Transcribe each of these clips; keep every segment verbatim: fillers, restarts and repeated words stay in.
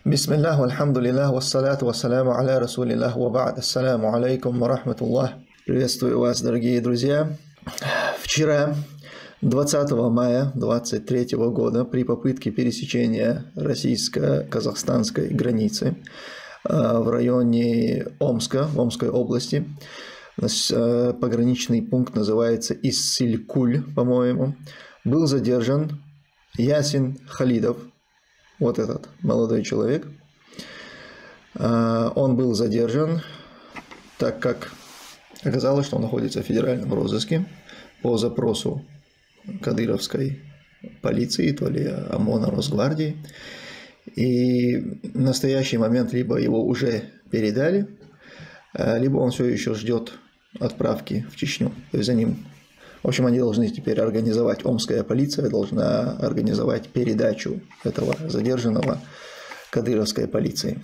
Бисмиллах, вальхамдулиллах, вассаляту вассаляму аля расулиллах, ва ба'д. Ассаляму алейкум ва рахматуллах. Приветствую вас, дорогие друзья. Вчера, двадцатого мая двадцать третьего года, при попытке пересечения российско-казахстанской границы в районе Омска, в Омской области, пограничный пункт называется Иссылькуль, по-моему, был задержан Ясин Халидов. Вот этот молодой человек. Он был задержан, так как оказалось, что он находится в федеральном розыске по запросу кадыровской полиции, то ли ОМОНа, Росгвардии. И в настоящий момент либо его уже передали, либо он все еще ждет отправки в Чечню. То есть за ним... В общем, они должны теперь организовать, омская полиция должна организовать передачу этого задержанного кадыровской полиции.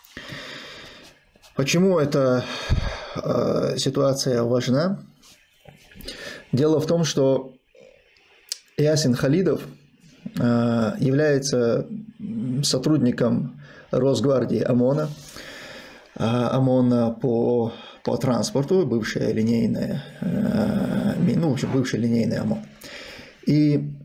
Почему эта э, ситуация важна? Дело в том, что Ясин Халидов э, является сотрудником Росгвардии ОМОНа, э, ОМОНа по... по транспорту, бывшая линейная, ну, в общем, бывший линейный ОМОН. И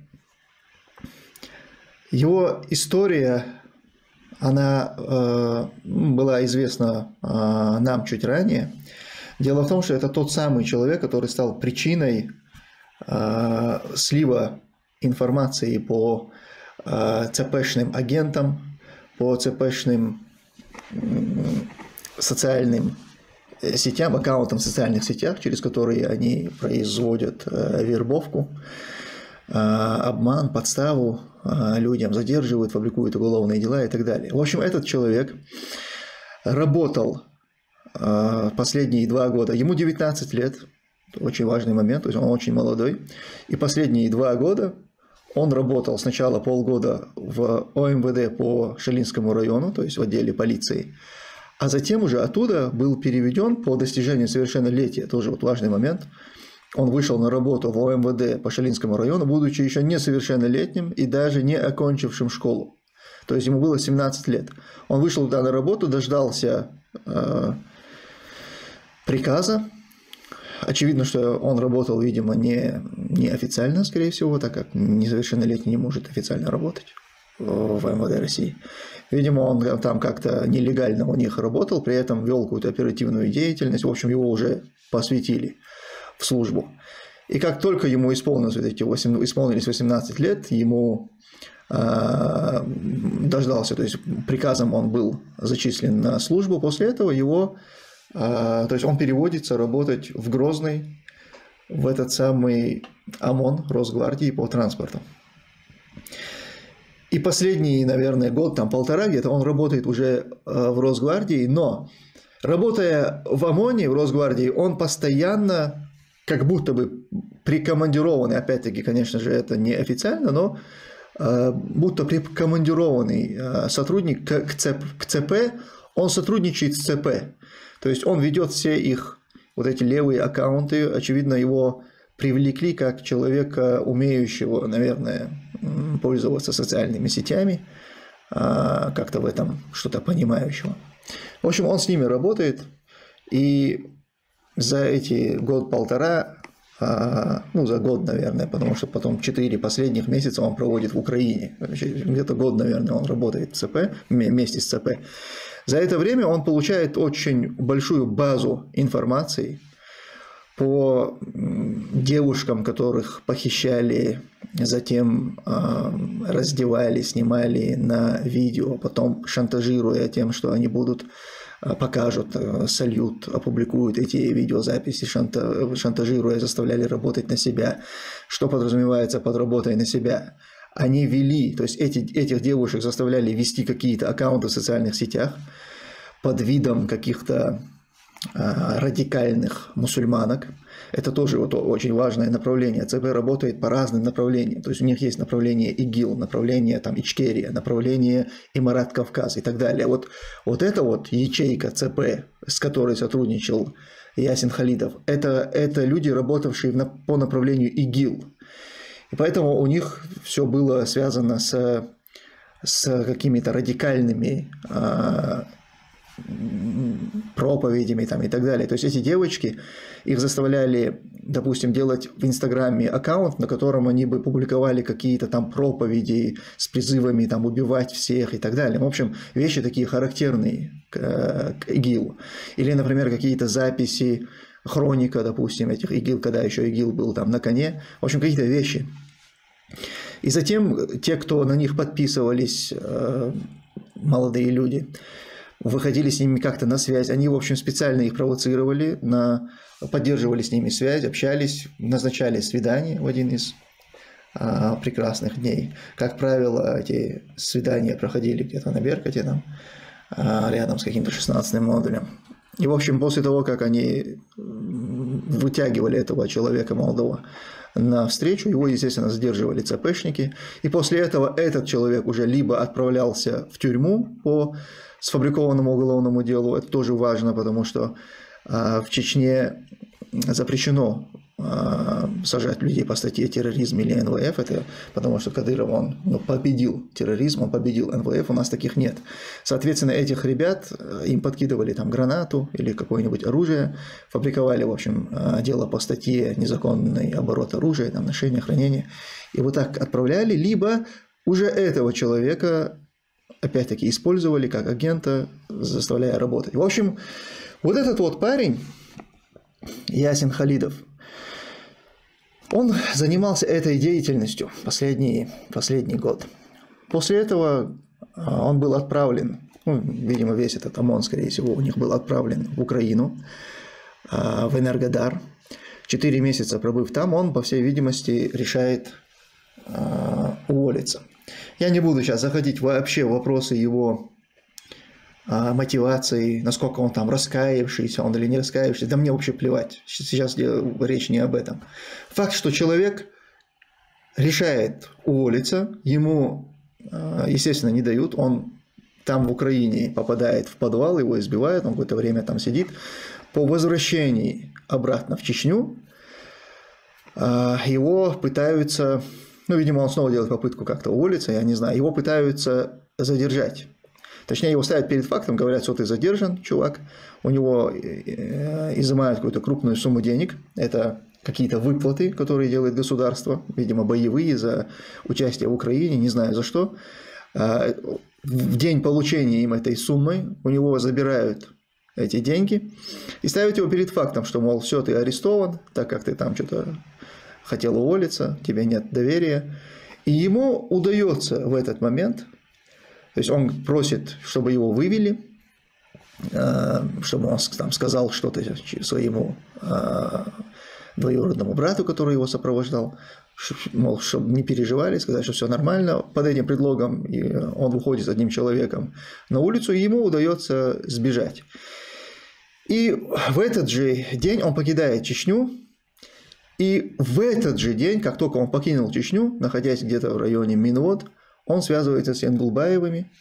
его история, она э, была известна э, нам чуть ранее. Дело в том, что это тот самый человек, который стал причиной э, слива информации по э, ЦПшным агентам, по ЦПшным э, социальным сетям, аккаунтам в социальных сетях, через которые они производят э, вербовку, э, обман, подставу э, людям, задерживают, фабрикуют уголовные дела и так далее. В общем, этот человек работал э, последние два года, ему девятнадцать лет, очень важный момент, то есть он очень молодой, и последние два года он работал сначала полгода в ОМВД по Шалинскому району, то есть в отделе полиции, а затем уже оттуда был переведен по достижению совершеннолетия, тоже вот важный момент. Он вышел на работу в ОМВД по Шалинскому району, будучи еще несовершеннолетним и даже не окончившим школу. То есть ему было семнадцать лет. Он вышел туда на работу, дождался э, приказа. Очевидно, что он работал, видимо, не, не официально, скорее всего, так как несовершеннолетний не может официально работать в МВД России. Видимо, он там как-то нелегально у них работал, при этом вел какую-то оперативную деятельность. В общем, его уже посвятили в службу. И как только ему исполнилось, вот эти восемь, исполнились восемнадцать лет, ему э, дождался, то есть приказом он был зачислен на службу, после этого его, э, то есть он переводится работать в Грозный, в этот самый ОМОН Росгвардии по транспорту. И последний, наверное, год, там полтора где-то, он работает уже в Росгвардии, но работая в ОМОНе, в Росгвардии, он постоянно, как будто бы прикомандированный, опять-таки, конечно же, это не официально, но будто прикомандированный сотрудник к ЦП, он сотрудничает с ЦП. То есть он ведет все их вот эти левые аккаунты, очевидно, его привлекли как человека, умеющего, наверное, пользоваться социальными сетями, как-то в этом что-то понимающего. В общем, он с ними работает, и за эти год-полтора, ну, за год, наверное, потому что потом четыре последних месяца он проводит в Украине, где-то год, наверное, он работает в ЦП, вместе с ЦП. За это время он получает очень большую базу информации по девушкам, которых похищали, затем э, раздевали, снимали на видео, потом шантажируя тем, что они будут, э, покажут, э, сольют, опубликуют эти видеозаписи, шанта, шантажируя, заставляли работать на себя. Что подразумевается под работой на себя? Они вели, то есть эти, этих девушек заставляли вести какие-то аккаунты в социальных сетях под видом каких-то радикальных мусульманок. Это тоже вот очень важное направление. ЦП работает по разным направлениям. То есть у них есть направление ИГИЛ, направление там, Ичкерия, направление Имарат Кавказ и так далее. Вот, вот эта вот ячейка ЦП, с которой сотрудничал Ясин Халидов, это, это люди, работавшие на, по направлению ИГИЛ. И поэтому у них все было связано с с какими-то радикальными проповедями там, и так далее. То есть эти девочки, их заставляли, допустим, делать в Инстаграме аккаунт, на котором они бы публиковали какие-то там проповеди с призывами там, убивать всех и так далее. В общем, вещи такие характерные к, к ИГИЛу. Или, например, какие-то записи, хроника, допустим, этих ИГИЛ, когда еще ИГИЛ был там на коне. В общем, какие-то вещи. И затем те, кто на них подписывались, молодые люди, выходили с ними как-то на связь, они, в общем, специально их провоцировали, на... поддерживали с ними связь, общались, назначали свидание в один из а, прекрасных дней. Как правило, эти свидания проходили где-то на Беркуте, там, а, рядом с каким-то шестнадцатым модулем. И, в общем, после того, как они вытягивали этого человека молодого на встречу, его, естественно, задерживали цепешники, и после этого этот человек уже либо отправлялся в тюрьму по сфабрикованному уголовному делу. Это тоже важно, потому что а, в Чечне запрещено а, сажать людей по статье терроризм или эн вэ эф, это потому что Кадыров, он ну, победил терроризм, он победил эн вэ эф, у нас таких нет. Соответственно, этих ребят, им подкидывали там гранату или какое-нибудь оружие, фабриковали, в общем, дело по статье незаконный оборот оружия, там, ношение, хранение, и вот так отправляли, либо уже этого человека опять-таки использовали как агента, заставляя работать. В общем, вот этот вот парень, Ясин Халидов, он занимался этой деятельностью последний, последний год. После этого он был отправлен, ну, видимо, весь этот ОМОН, скорее всего, у них был отправлен в Украину, в Энергодар. Четыре месяца пробыв там, он, по всей видимости, решает уволиться. Я не буду сейчас заходить вообще в вопросы его а, мотивации, насколько он там раскаявшийся, он или не раскаявшийся, да мне вообще плевать, сейчас речь не об этом. Факт, что человек решает уволиться, ему, а, естественно, не дают, он там в Украине попадает в подвал, его избивают, он какое-то время там сидит. По возвращении обратно в Чечню а, его пытаются... Ну, видимо, он снова делает попытку как-то уволиться, я не знаю. Его пытаются задержать. Точнее, его ставят перед фактом, говорят, что ты задержан, чувак. У него изымают какую-то крупную сумму денег. Это какие-то выплаты, которые делает государство. Видимо, боевые за участие в Украине, не знаю за что. В день получения им этой суммы у него забирают эти деньги и ставят его перед фактом, что, мол, все, ты арестован, так как ты там что-то... хотел уволиться, тебе нет доверия. И ему удается в этот момент, то есть он просит, чтобы его вывели, чтобы он там сказал что-то своему двоюродному брату, который его сопровождал, мол, чтобы не переживали, сказать, что все нормально. Под этим предлогом он выходит с одним человеком на улицу, и ему удается сбежать. И в этот же день он покидает Чечню. И в этот же день, как только он покинул Чечню, находясь где-то в районе Минвод, он связывается с Янгулбаевыми,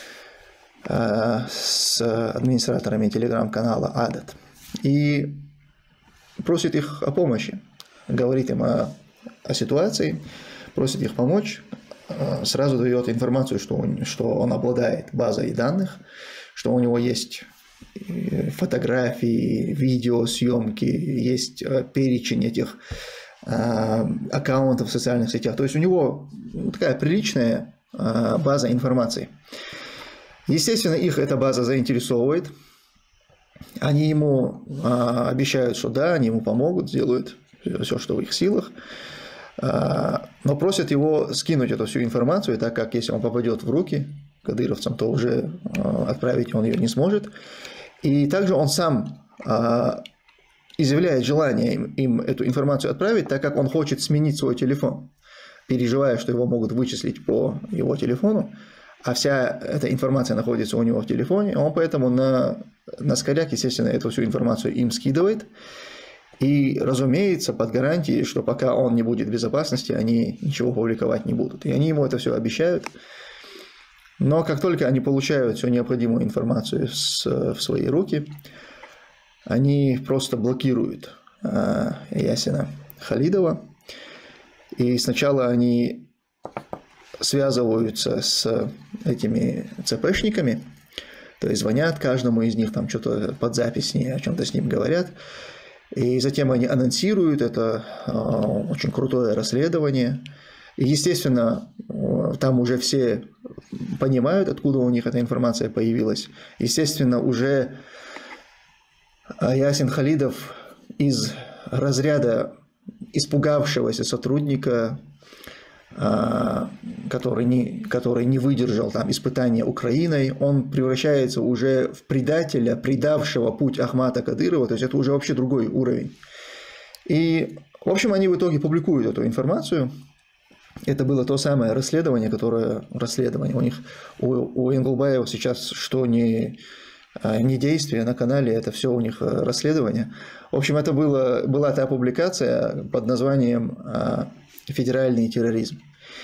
с администраторами телеграм-канала Адат, и просит их о помощи, говорит им о, о ситуации, просит их помочь, сразу дает информацию, что он, что он обладает базой данных, что у него есть фотографии, видео, съемки, есть перечень этих аккаунтов в социальных сетях. То есть у него такая приличная база информации. Естественно, их эта база заинтересовывает. Они ему обещают, что да, они ему помогут, сделают все, что в их силах. Но просят его скинуть эту всю информацию, так как если он попадет в руки кадыровцам, то уже отправить он ее не сможет. И также он сам изъявляет желание им, им эту информацию отправить, так как он хочет сменить свой телефон, переживая, что его могут вычислить по его телефону, а вся эта информация находится у него в телефоне, он поэтому на, на скоряк, естественно, эту всю информацию им скидывает. И, разумеется, под гарантией, что пока он не будет в безопасности, они ничего публиковать не будут. И они ему это все обещают. Но как только они получают всю необходимую информацию в свои руки, они просто блокируют Ясина Халидова. И сначала они связываются с этими ЦПшниками, то есть звонят каждому из них, там что-то под запись о чем-то с ним говорят, и затем они анонсируют это очень крутое расследование. И, естественно, там уже все понимают, откуда у них эта информация появилась. Естественно, уже Ясин Халидов из разряда испугавшегося сотрудника, который не, который не выдержал там испытания Украиной, он превращается уже в предателя, предавшего путь Ахмата Кадырова, то есть это уже вообще другой уровень. И, в общем, они в итоге публикуют эту информацию. Это было то самое расследование, которое... Расследование у них, у, у Ингулбаева сейчас что не, не действие на канале, это все у них расследование. В общем, это было, была та публикация под названием «Федеральный терроризм».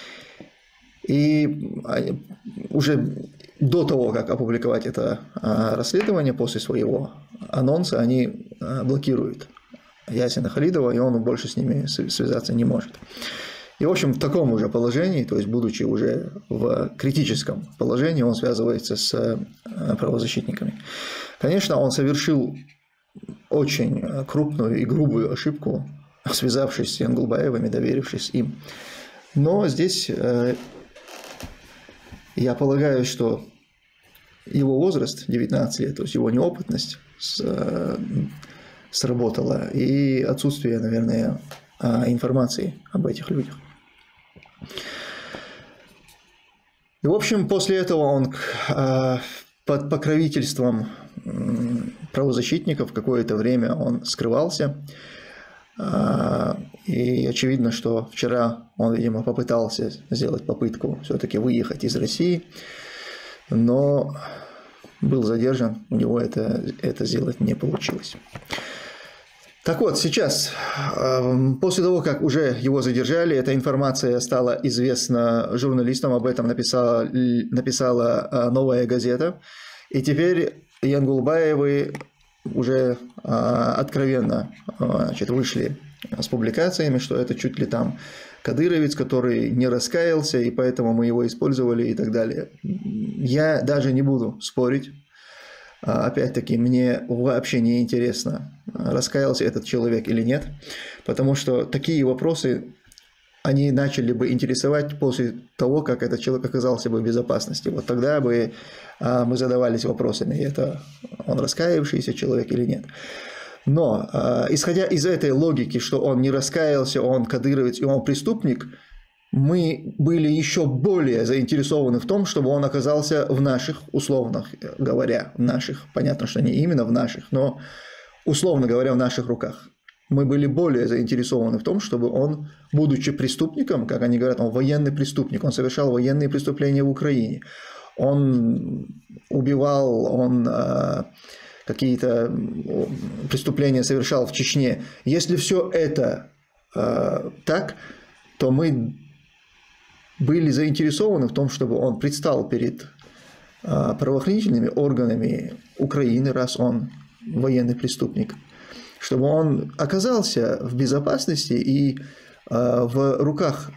И уже до того, как опубликовать это расследование, после своего анонса, они блокируют Ясина Халидова, и он больше с ними связаться не может. И, в общем, в таком уже положении, то есть, будучи уже в критическом положении, он связывается с правозащитниками. Конечно, он совершил очень крупную и грубую ошибку, связавшись с Янгулбаевыми, доверившись им. Но здесь я полагаю, что его возраст, девятнадцать лет, то есть его неопытность сработала, и отсутствие, наверное, информации об этих людях. И, в общем, после этого он под покровительством правозащитников какое-то время он скрывался. И очевидно, что вчера он, видимо, попытался сделать попытку все-таки выехать из России, но был задержан, у него это, это сделать не получилось. Так вот, сейчас, после того, как уже его задержали, эта информация стала известна журналистам, об этом написала, написала «Новая газета», и теперь Янгулбаевы уже откровенно, значит, вышли с публикациями, что это чуть ли там кадыровец, который не раскаялся, и поэтому мы его использовали и так далее. Я даже не буду спорить. Опять-таки, мне вообще не интересно, раскаялся этот человек или нет, потому что такие вопросы, они начали бы интересовать после того, как этот человек оказался бы в безопасности. Вот тогда бы мы задавались вопросами, это он раскаявшийся человек или нет. Но, исходя из этой логики, что он не раскаялся, он кадыровец и он преступник, мы были еще более заинтересованы в том, чтобы он оказался в наших, условно говоря, в наших, понятно, что не именно в наших, но, условно говоря, в наших руках. Мы были более заинтересованы в том, чтобы он, будучи преступником, как они говорят, он военный преступник, он совершал военные преступления в Украине, он убивал, он какие-то преступления совершал в Чечне. Если все это так, то мы были заинтересованы в том, чтобы он предстал перед правоохранительными органами Украины, раз он военный преступник, чтобы он оказался в безопасности и в руках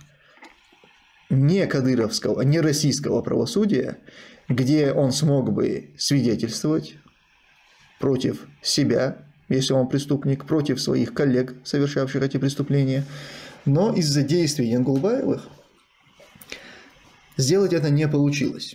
не кадыровского, не российского правосудия, где он смог бы свидетельствовать против себя, если он преступник, против своих коллег, совершавших эти преступления. Но из-за действий Янгулбаевых сделать это не получилось.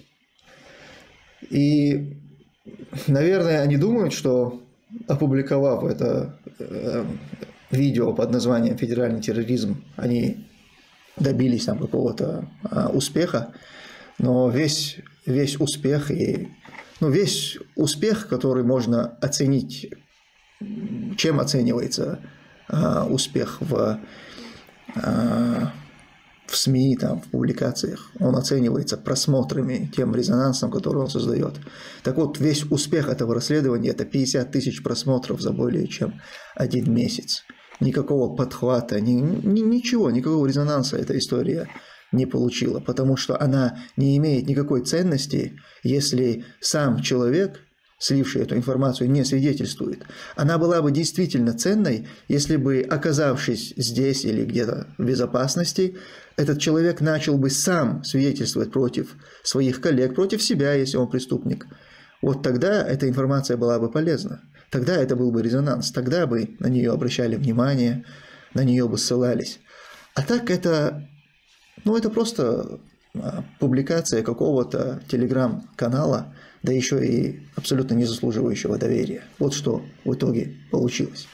И, наверное, они думают, что, опубликовав это э, видео под названием «Федеральный терроризм», они добились там какого-то э, успеха, но весь, весь успех и ну, весь успех, который можно оценить, чем оценивается э, успех в э, в СМИ, там, в публикациях, он оценивается просмотрами, тем резонансом, который он создает. Так вот, весь успех этого расследования – это пятьдесят тысяч просмотров за более чем один месяц. Никакого подхвата, ни, ни, ничего, никакого резонанса эта история не получила, потому что она не имеет никакой ценности, если сам человек, сливший эту информацию, не свидетельствует. Она была бы действительно ценной, если бы, оказавшись здесь или где-то в безопасности, этот человек начал бы сам свидетельствовать против своих коллег, против себя, если он преступник. Вот тогда эта информация была бы полезна. Тогда это был бы резонанс, тогда бы на нее обращали внимание, на нее бы ссылались. А так это, ну, это просто публикация какого-то телеграм-канала, да еще и абсолютно не заслуживающего доверия. Вот что в итоге получилось.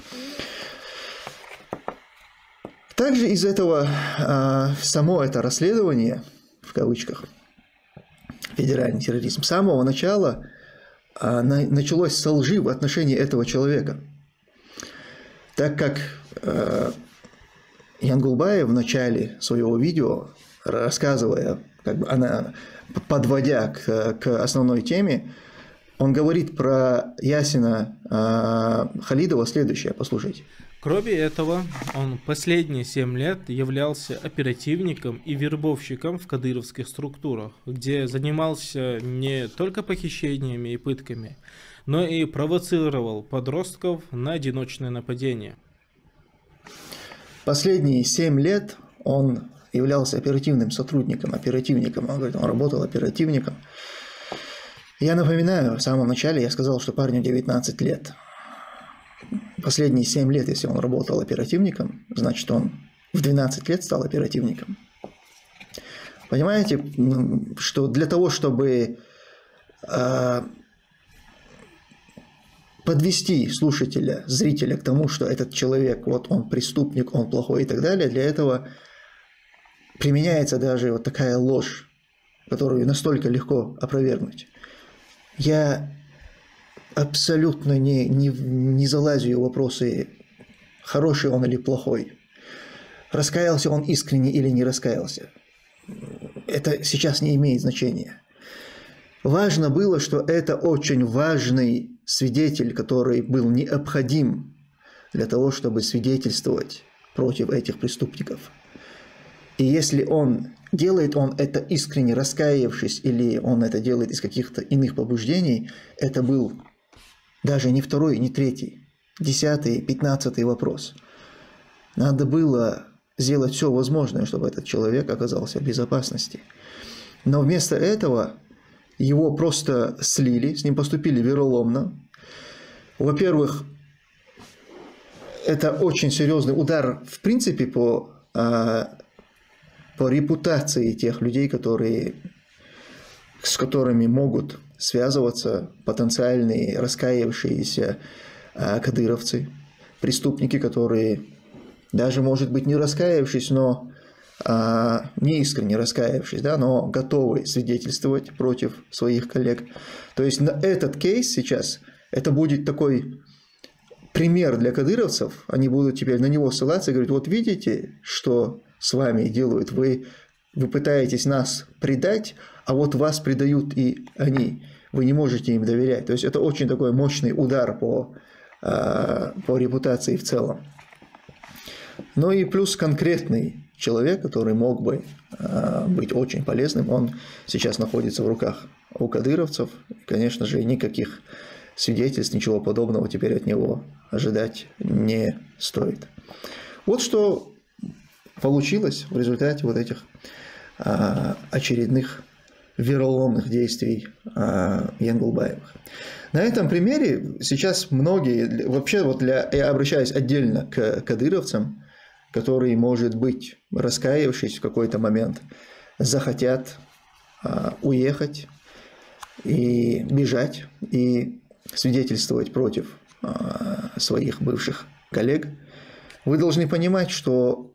Также из этого а, само это расследование, в кавычках, федеральный терроризм, с самого начала а, на, началось со лжи в отношении этого человека. Так как а, Янгулбаев в начале своего видео, рассказывая, как бы она, подводя к, к основной теме, он говорит про Ясина э, Халидова следующее, послушайте. Кроме этого, он последние семь лет являлся оперативником и вербовщиком в кадыровских структурах, где занимался не только похищениями и пытками, но и провоцировал подростков на одиночные нападения. Последние семь лет он являлся оперативным сотрудником, оперативником, он говорит, он работал оперативником. Я напоминаю, в самом начале я сказал, что парню девятнадцать лет. Последние семь лет, если он работал оперативником, значит, он в двенадцать лет стал оперативником. Понимаете, что для того, чтобы э, подвести слушателя, зрителя к тому, что этот человек, вот он преступник, он плохой и так далее, для этого применяется даже вот такая ложь, которую настолько легко опровергнуть. Я абсолютно не, не, не залазю в вопросы, хороший он или плохой, раскаялся он искренне или не раскаялся. Это сейчас не имеет значения. Важно было, что это очень важный свидетель, который был необходим для того, чтобы свидетельствовать против этих преступников. И если он делает он это искренне раскаявшись, или он это делает из каких-то иных побуждений, это был даже не второй, не третий, десятый, пятнадцатый вопрос. Надо было сделать все возможное, чтобы этот человек оказался в безопасности. Но вместо этого его просто слили, с ним поступили вероломно. Во-первых, это очень серьезный удар, в принципе, по, по репутации тех людей, которые, с которыми могут связываться потенциальные раскаявшиеся кадыровцы, преступники, которые даже, может быть, не раскаявшись, но а, не искренне раскаявшись, да, но готовы свидетельствовать против своих коллег. То есть на этот кейс сейчас это будет такой пример для кадыровцев, они будут теперь на него ссылаться и говорить, вот видите, что с вами делают, вы, вы пытаетесь нас предать, а вот вас предают и они, вы не можете им доверять. То есть это очень такой мощный удар по, а, по репутации в целом. Ну и плюс конкретный человек, который мог бы э, быть очень полезным, он сейчас находится в руках у кадыровцев. И, конечно же, никаких свидетельств, ничего подобного теперь от него ожидать не стоит. Вот что получилось в результате вот этих э, очередных вероломных действий э, Янгулбаевых. На этом примере сейчас многие, вообще вот для, я обращаюсь отдельно к кадыровцам, которые, может быть, раскаявшись в какой-то момент, захотят а, уехать и бежать, и свидетельствовать против а, своих бывших коллег. Вы должны понимать, что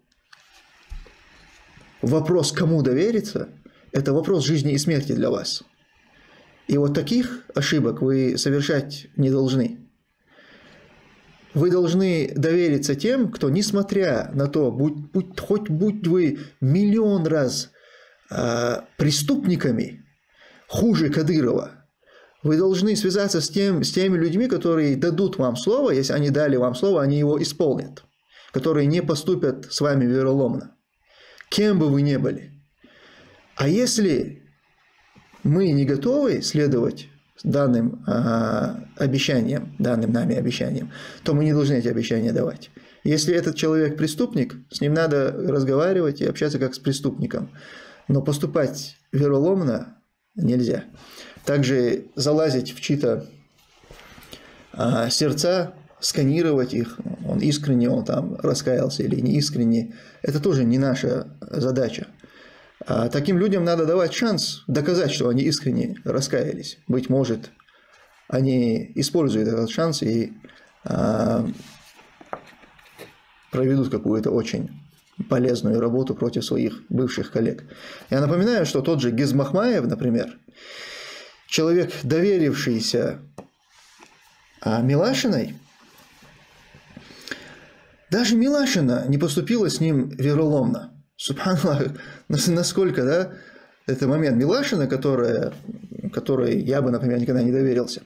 вопрос, кому довериться, это вопрос жизни и смерти для вас. И вот таких ошибок вы совершать не должны. Вы должны довериться тем, кто, несмотря на то, будь, будь, хоть будь вы миллион раз э, преступниками, хуже Кадырова, вы должны связаться с, тем, с теми людьми, которые дадут вам слово, если они дали вам слово, они его исполнят, которые не поступят с вами вероломно, кем бы вы ни были. А если мы не готовы следовать данным а, обещанием, данным нами обещанием, то мы не должны эти обещания давать. Если этот человек преступник, с ним надо разговаривать и общаться как с преступником. Но поступать вероломно нельзя. Также залазить в чьи-то а, сердца, сканировать их, он искренне, он там раскаялся или не искренне, это тоже не наша задача. А таким людям надо давать шанс доказать, что они искренне раскаялись. Быть может, они используют этот шанс и а, проведут какую-то очень полезную работу против своих бывших коллег. Я напоминаю, что тот же Гизмахмаев, например, человек, доверившийся а, Милашиной, даже Милашина не поступила с ним вероломно. Субханаллах, насколько, да, это момент. Милашина, которая, которой я бы, например, никогда не доверился.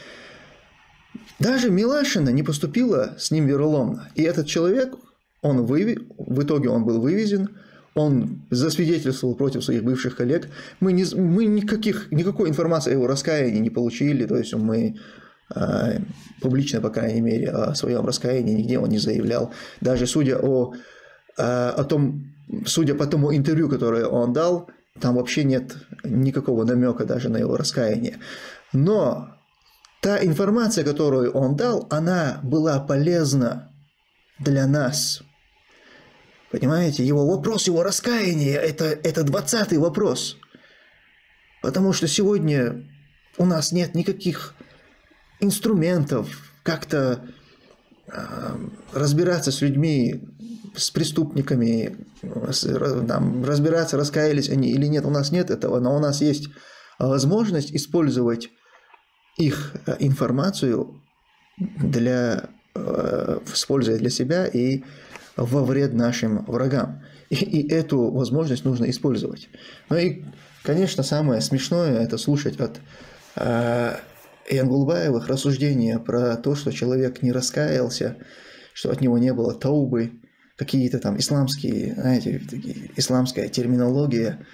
Даже Милашина не поступила с ним вероломно. И этот человек, он вывез, в итоге он был вывезен, он засвидетельствовал против своих бывших коллег. Мы, не, мы никаких, никакой информации о его раскаянии не получили, то есть мы э, публично, по крайней мере, о своем раскаянии нигде он не заявлял. Даже судя о, э, о том, судя по тому интервью, которое он дал, там вообще нет никакого намека даже на его раскаяние. Но та информация, которую он дал, она была полезна для нас. Понимаете, его вопрос, его раскаяние, это, это двадцатый вопрос. Потому что сегодня у нас нет никаких инструментов как-то э, разбираться с людьми, с преступниками, с, там, разбираться, раскаялись они или нет. У нас нет этого, но у нас есть возможность использовать их информацию для, э, используя для себя и во вред нашим врагам. И, и эту возможность нужно использовать. Ну и, конечно, самое смешное – это слушать от э, Янгулбаевых рассуждения про то, что человек не раскаялся, что от него не было таубы, какие-то там исламские, знаете, исламская терминология.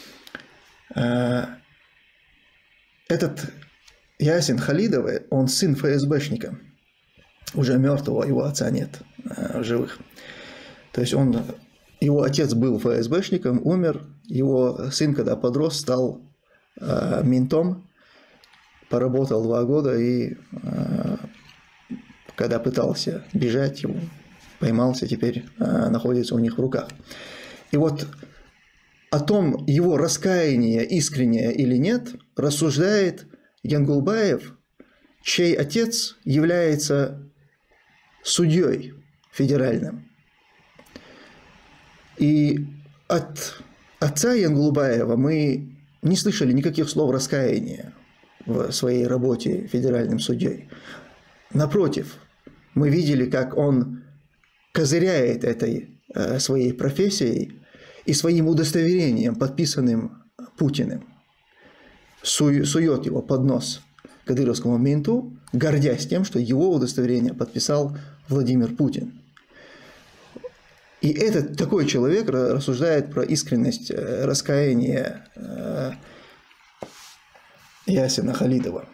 Э, этот Ясин Халидов, он сын эф эс бэшника, уже мертвого, его отца нет э, живых. То есть он, его отец был эф эс бэшником, умер, его сын, когда подрос, стал э, ментом, поработал два года и э, когда пытался бежать, его поймался, теперь э, находится у них в руках. И вот о том, его раскаяние искреннее или нет, рассуждает Янгулбаев, чей отец является судьей федеральным. И от отца Янгулбаева мы не слышали никаких слов раскаяния в своей работе федеральным судьей. Напротив, мы видели, как он козыряет этой э, своей профессией и своим удостоверением, подписанным Путиным, су- сует его под нос кадыровскому менту, гордясь тем, что его удостоверение подписал Владимир Путин. И этот такой человек рассуждает про искренность раскаяния э, Ясина Халидова.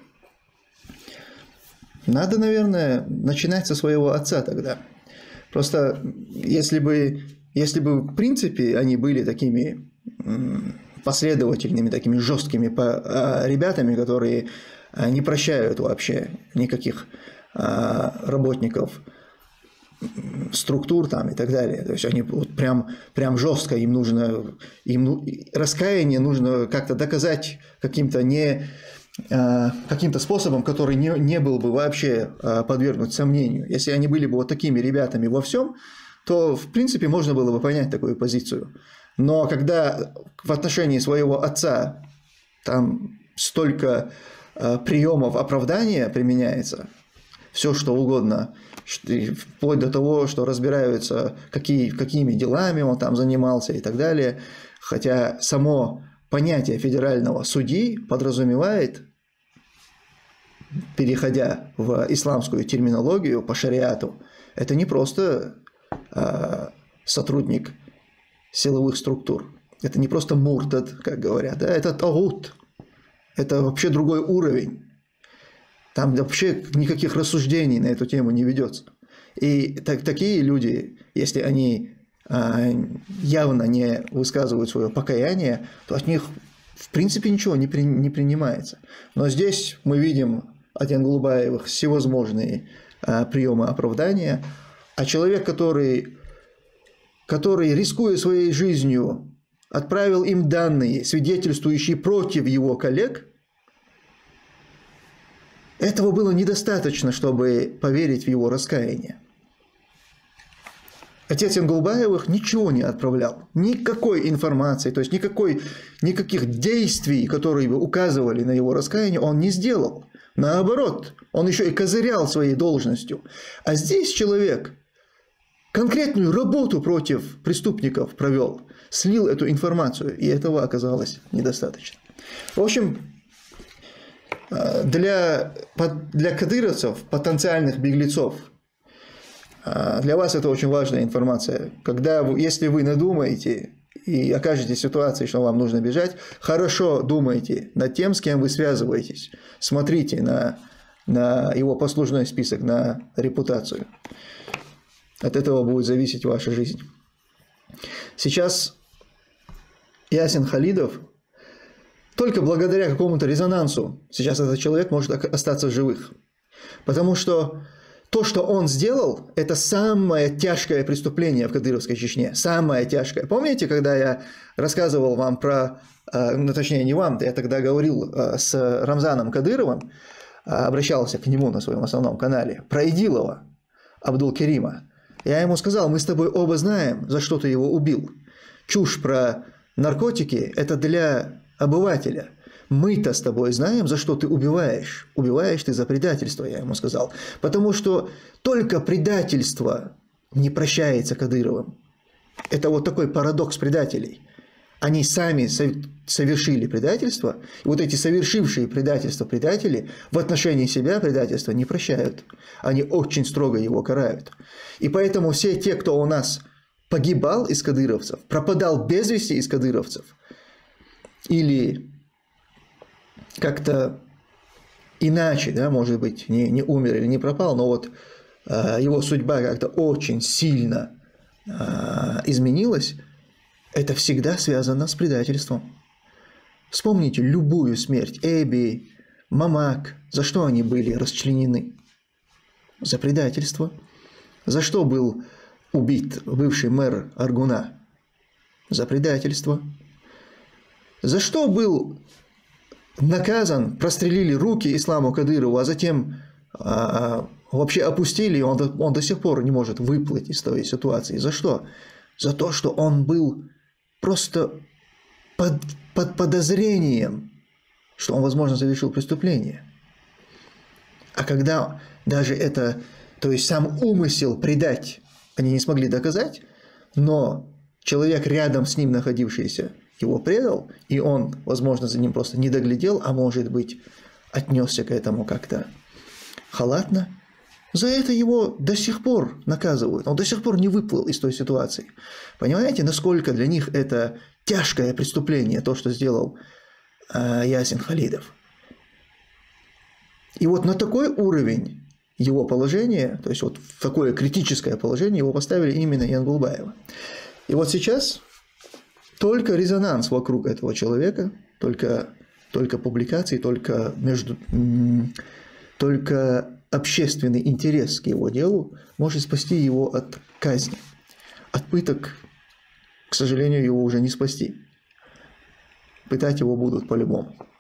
Надо, наверное, начинать со своего отца тогда. Просто если бы, если бы в принципе они были такими последовательными, такими жесткими ребятами, которые не прощают вообще никаких работников структур там и так далее. То есть они вот прям, прям жестко, им нужно, им раскаяние нужно как-то доказать каким-то не каким-то способом, который не, не был бы вообще подвергнут сомнению. Если они были бы вот такими ребятами во всем, то в принципе можно было бы понять такую позицию. Но когда в отношении своего отца там столько приемов оправдания применяется, все что угодно, вплоть до того, что разбираются, какие, какими делами он там занимался и так далее. Хотя само понятие федерального судьи подразумевает, переходя в исламскую терминологию по шариату, это не просто э, сотрудник силовых структур, это не просто муртад, как говорят, да, это тагут, это вообще другой уровень. Там вообще никаких рассуждений на эту тему не ведется. И так, такие люди, если они а, явно не высказывают свое покаяние, то от них в принципе ничего не, при, не принимается. Но здесь мы видим от Янгулбаевых всевозможные а, приемы оправдания, а человек, который, который, рискуя своей жизнью, отправил им данные, свидетельствующие против его коллег, этого было недостаточно, чтобы поверить в его раскаяние. Отец Янгулбаевых ничего не отправлял, никакой информации, то есть никакой, никаких действий, которые бы указывали на его раскаяние, он не сделал. Наоборот, он еще и козырял своей должностью. А здесь человек конкретную работу против преступников провел, слил эту информацию, и этого оказалось недостаточно. В общем, для, для кадыровцев, потенциальных беглецов, для вас это очень важная информация. Когда вы, если вы надумаете и окажетесь в ситуации, что вам нужно бежать, хорошо думайте над тем, с кем вы связываетесь. Смотрите на, на его послужной список, на репутацию. От этого будет зависеть ваша жизнь. Сейчас Ясин Халидов, только благодаря какому-то резонансу, сейчас этот человек может остаться в живых. Потому что то, что он сделал, это самое тяжкое преступление в кадыровской Чечне. Самое тяжкое. Помните, когда я рассказывал вам про, ну точнее не вам, я тогда говорил с Рамзаном Кадыровым, обращался к нему на своем основном канале, про Идилова Абдул-Керима. Я ему сказал, мы с тобой оба знаем, за что ты его убил. Чушь про наркотики – это для обывателя. Мы-то с тобой знаем, за что ты убиваешь. Убиваешь ты за предательство, я ему сказал. Потому что только предательство не прощается Кадыровым. Это вот такой парадокс предателей. Они сами совершили предательство, и вот эти совершившие предательство предатели в отношении себя предательство не прощают. Они очень строго его карают. И поэтому все те, кто у нас погибал из кадыровцев, пропадал без вести из кадыровцев, или как-то иначе, да, может быть, не, не умер или не пропал, но вот э, его судьба как-то очень сильно э, изменилась, это всегда связано с предательством. Вспомните любую смерть Эби, Мамак, за что они были расчленены? За предательство. За что был убит бывший мэр Аргуна? За предательство. За что был наказан, прострелили руки Исламу Кадырову, а затем а, вообще опустили, и он до, он до сих пор не может выплыть из той ситуации. За что? За то, что он был просто под, под подозрением, что он, возможно, совершил преступление. А когда даже это, то есть сам умысел предать, они не смогли доказать, но человек рядом с ним находившийся его предал, и он, возможно, за ним просто не доглядел, а может быть, отнесся к этому как-то халатно, за это его до сих пор наказывают. Он до сих пор не выплыл из той ситуации. Понимаете, насколько для них это тяжкое преступление, то, что сделал э, Ясин Халидов. И вот на такой уровень его положения, то есть вот в такое критическое положение его поставили именно Янгулбаева. И вот сейчас только резонанс вокруг этого человека, только, только публикации, только, между, только общественный интерес к его делу может спасти его от казни. От пыток, к сожалению, его уже не спасти. Пытать его будут по-любому.